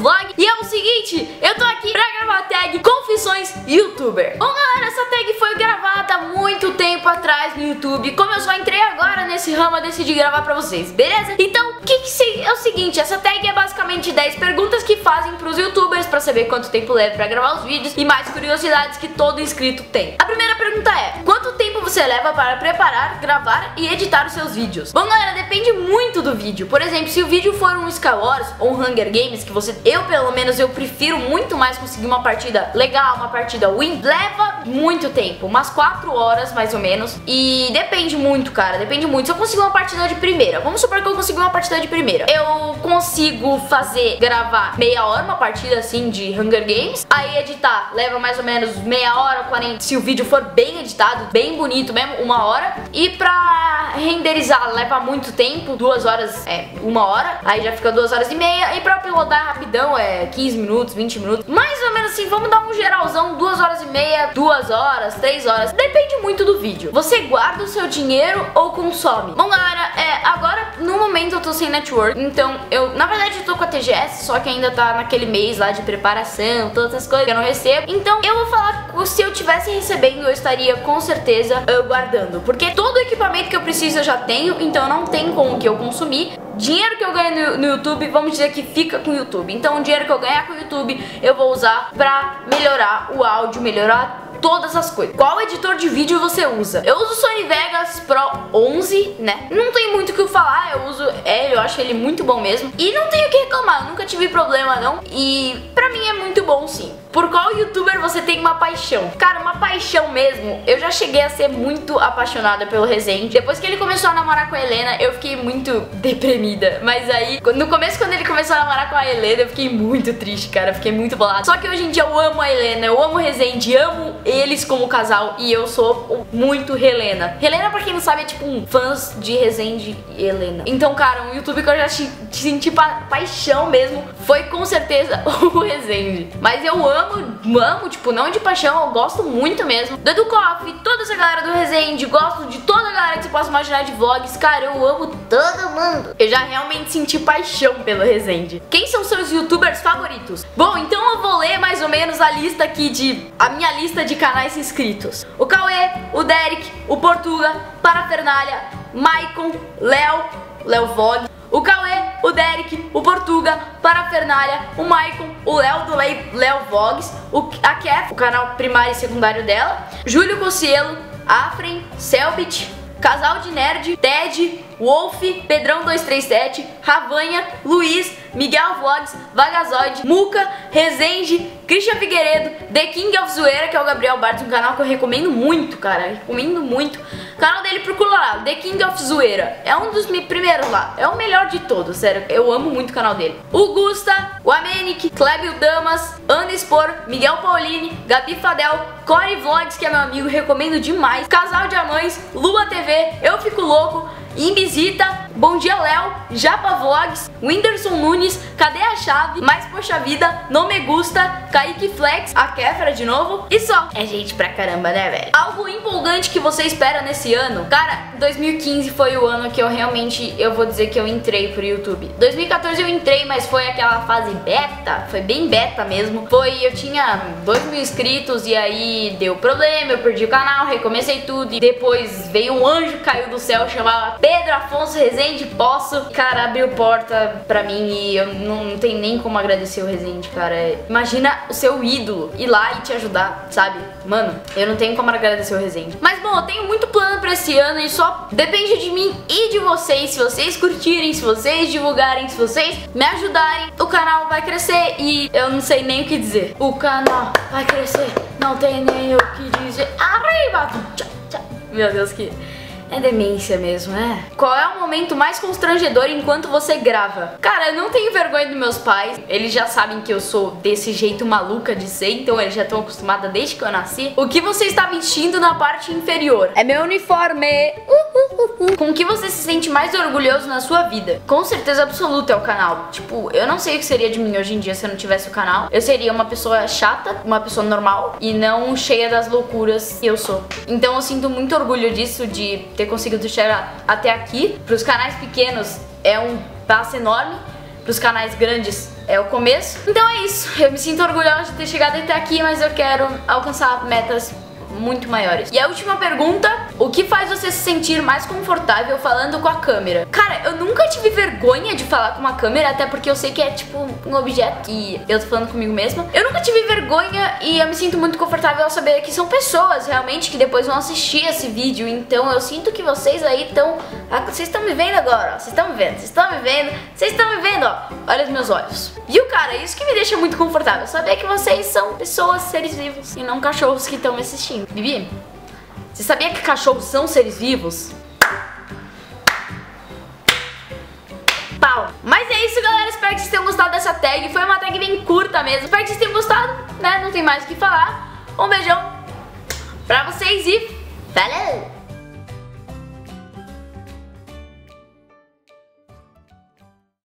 vlog. E é o seguinte, eu tô aqui pra gravar a tag Confissões Youtuber. Bom galera, essa tag foi gravada há muito tempo atrás no YouTube. Como eu só entrei agora nesse ramo, eu decidi gravar pra vocês, beleza? Então, é o seguinte, essa tag é basicamente 10 perguntas que fazem pros youtubers pra saber quanto tempo leva pra gravar os vídeos e mais curiosidades que todo inscrito tem. A primeira pergunta é: quanto tempo você leva para preparar, gravar e editar os seus vídeos? Bom galera, depende muito do vídeo. Por exemplo, se o vídeo for um Skywars ou um Hunger Games, que eu pelo menos eu prefiro muito mais conseguir uma partida legal, uma partida win, leva muito tempo, umas 4 horas mais ou menos. E depende muito, cara, depende muito. Se eu conseguir uma partida de primeira, vamos supor que eu consegui uma partida de primeira, eu consigo gravar meia hora uma partida assim de Hunger Games. Aí editar leva mais ou menos meia hora, 40, se o vídeo for bem editado, bem bonito mesmo, 1 hora. E pra renderizar leva muito tempo, 2 horas, 1 hora, aí já fica 2 horas e meia. E pra uploadar rapidão 15 minutos, 20 minutos, mais ou menos assim, vamos dar um geralzão, 2 horas e meia, 2 horas, 3 horas, depende muito do vídeo. Você guarda o seu dinheiro ou consome? Bom galera, agora no momento eu tô sem network, então na verdade eu tô com a TGS, só que ainda tá naquele mês lá de preparação, todas essas coisas que eu não recebo. Então eu vou falar que se eu tivesse recebendo, eu estaria com certeza guardando, porque todo o equipamento que eu preciso eu já tenho, então não tem como que eu consumir. Dinheiro que eu ganho no YouTube, vamos dizer que fica com o YouTube. Então o dinheiro que eu ganhar com o YouTube eu vou usar pra melhorar o áudio, melhorar todas as coisas. Qual editor de vídeo você usa? Eu uso o Sony Vegas Pro 11, né? Não tem muito o que falar, eu uso ele, eu acho ele muito bom mesmo. E não tenho o que reclamar, eu nunca tive problema não. E pra mim é muito bom sim. Por qual youtuber você tem uma paixão? Cara, uma paixão mesmo, eu já cheguei a ser muito apaixonada pelo Rezende. Depois que ele começou a namorar com a Helena, eu fiquei muito deprimida. Mas aí, no começo, quando ele começou a namorar com a Helena, eu fiquei muito triste, cara, eu fiquei muito bolada. Só que hoje em dia eu amo a Helena, eu amo o Rezende, amo eles como casal e eu sou muito Helena. Helena, pra quem não sabe, é tipo fãs de Rezende e Helena. Então, cara, um youtuber que eu já senti paixão mesmo foi com certeza o Rezende. Mas eu amo, tipo, não de paixão, eu gosto muito mesmo do EduCoff, toda essa galera do Rezende, gosto de toda a galera que você possa imaginar de vlogs, cara, eu amo todo mundo. Eu já realmente senti paixão pelo Rezende. Quem são seus youtubers favoritos? Bom, então eu vou ler mais ou menos a lista aqui a minha lista de canais inscritos. O Cauê, o Derek, o Portuga, Parafernália, Maicon, Léo Vlog. O Cauê, o Derek, o Portuga, Parafernália, o Maicon, o Léo do Léo Vlogs, a Kef, o canal primário e secundário dela, Júlio Cossielo, Afren, Selbit, Casal de Nerd, Ted, Wolf, Pedrão 237, Ravanha, Luiz, Miguel Vlogs, Vagazoide, Muca, Rezende, Christian Figueiredo, The King of Zoeira, que é o Gabriel Bartos, um canal que eu recomendo muito, cara, recomendo muito. O canal dele, procura lá, The King of Zoeira, é um dos primeiros lá, é o melhor de todos, sério, eu amo muito o canal dele. O Gusta, o Amenic, Clébio Damas, Ana Spor, Miguel Paulini, Gabi Fadel, Corey Vlogs, que é meu amigo, recomendo demais, Casal de Anões, Lua TV, Eu Fico Louco, Imbisita, Bom Dia Léo, Japa Vlogs, Whindersson Nunes, Cadê a Chave, Mais Poxa Vida, Não Me Gusta, Kaique Flex, a Kéfera de novo e só. É gente pra caramba, né, velho? Algo empolgante que você espera nesse ano? Cara, 2015 foi o ano que eu vou dizer que eu entrei pro YouTube. 2014 eu entrei, mas foi aquela fase beta, foi bem beta mesmo. Eu tinha 2.000 inscritos e aí deu problema, eu perdi o canal, recomecei tudo e depois veio um anjo, caiu do céu, chamava Pedro Afonso Rezende Poço. Cara, abriu porta pra mim e eu não tenho nem como agradecer o Rezende, cara. Imagina o seu ídolo ir lá e te ajudar, sabe? Mano, eu não tenho como agradecer o Rezende. Mas bom, eu tenho muito plano pra esse ano e só depende de mim e de vocês. Se vocês curtirem, se vocês divulgarem, se vocês me ajudarem, o canal vai crescer e eu não sei nem o que dizer. O canal vai crescer, não tem nem o que dizer. Arriba! Meu Deus, que... é demência mesmo, né? Qual é o momento mais constrangedor enquanto você grava? Cara, eu não tenho vergonha dos meus pais. Eles já sabem que eu sou desse jeito maluca de ser, então eles já estão acostumados desde que eu nasci. O que você está vestindo na parte inferior? É meu uniforme. Com o que você se sente mais orgulhoso na sua vida? Com certeza absoluta é o canal. Tipo, eu não sei o que seria de mim hoje em dia se eu não tivesse o canal. Eu seria uma pessoa chata, uma pessoa normal e não cheia das loucuras que eu sou. Então eu sinto muito orgulho disso, de ter conseguido chegar até aqui. Para os canais pequenos é um passo enorme. pros canais grandes é o começo. Então é isso, eu me sinto orgulhosa de ter chegado até aqui, mas eu quero alcançar metas muito maiores. E a última pergunta: o que faz você se sentir mais confortável falando com a câmera? Cara, eu nunca tive vergonha de falar com uma câmera, até porque eu sei que é tipo um objeto e eu tô falando comigo mesma. Eu nunca tive vergonha e eu me sinto muito confortável ao saber que são pessoas realmente que depois vão assistir esse vídeo. Então eu sinto que vocês aí estão... Vocês estão me vendo agora, ó. Vocês estão me vendo, vocês estão me vendo, vocês estão me vendo, ó. Olha os meus olhos. Viu, cara? Isso que me deixa muito confortável, saber que vocês são pessoas, seres vivos, e não cachorros que estão me assistindo. Bibi, você sabia que cachorros são seres vivos? Pau! Mas é isso, galera, espero que vocês tenham gostado dessa tag. Foi uma tag bem curta mesmo. Espero que vocês tenham gostado, né? Não tem mais o que falar. Um beijão pra vocês e falou!